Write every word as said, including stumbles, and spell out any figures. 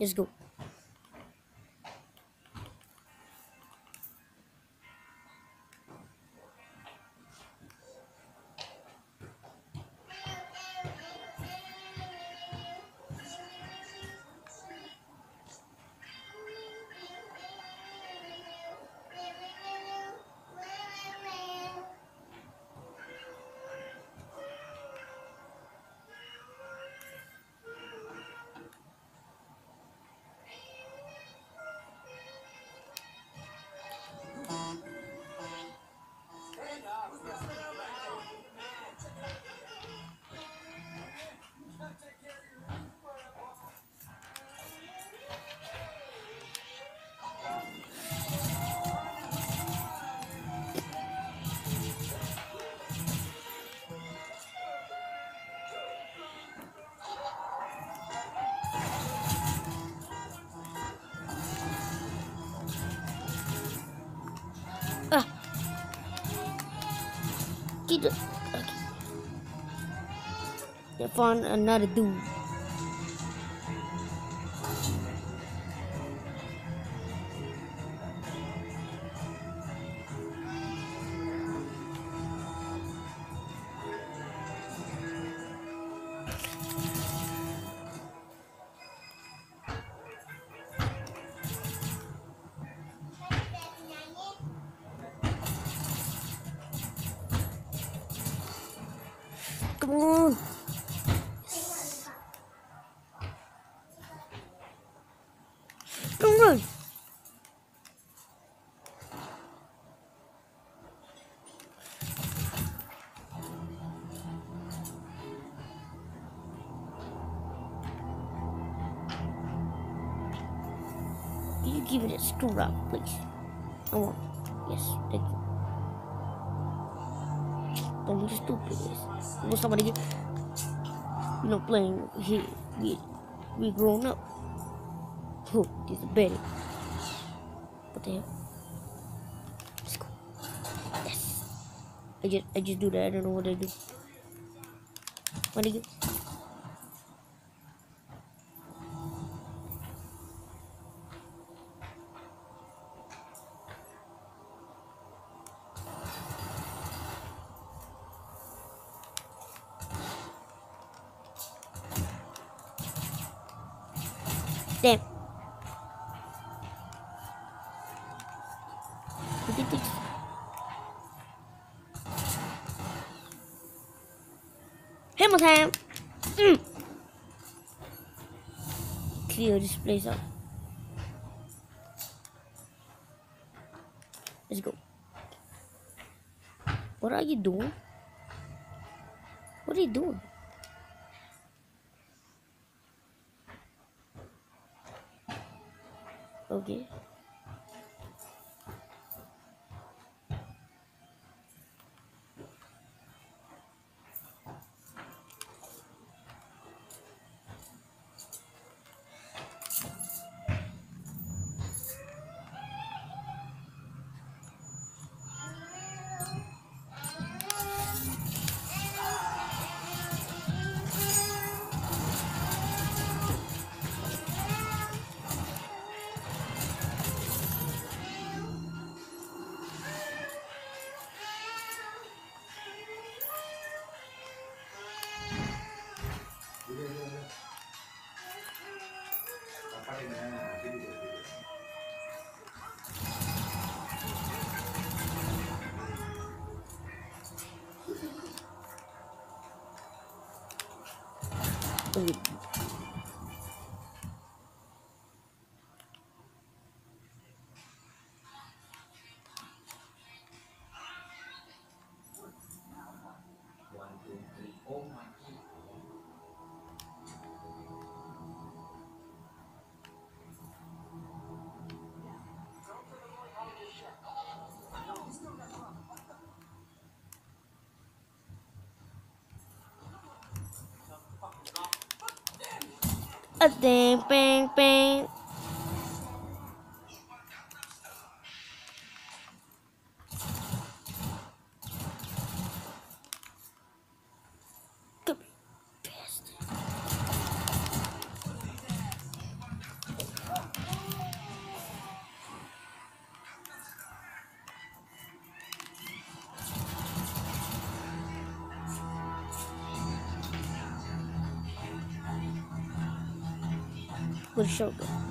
Let's go. Ah, get it. Okay. I found another dude. Come on. Come on. Can you give me that screwdriver, please? I want. Yes, thank you. Don't be stupid. Will somebody get? You know, playing here. We we grown up. Oh, this is Betty. What the hell? Let's go. Yes. I just I just do that. I don't know what I do. What do you? Damn. Hammer time. Mm. Clear this place up. Let's go. What are you doing? What are you doing? Okay. Okay. A ding, bang, bang. Come here, bastard. with a shotgun.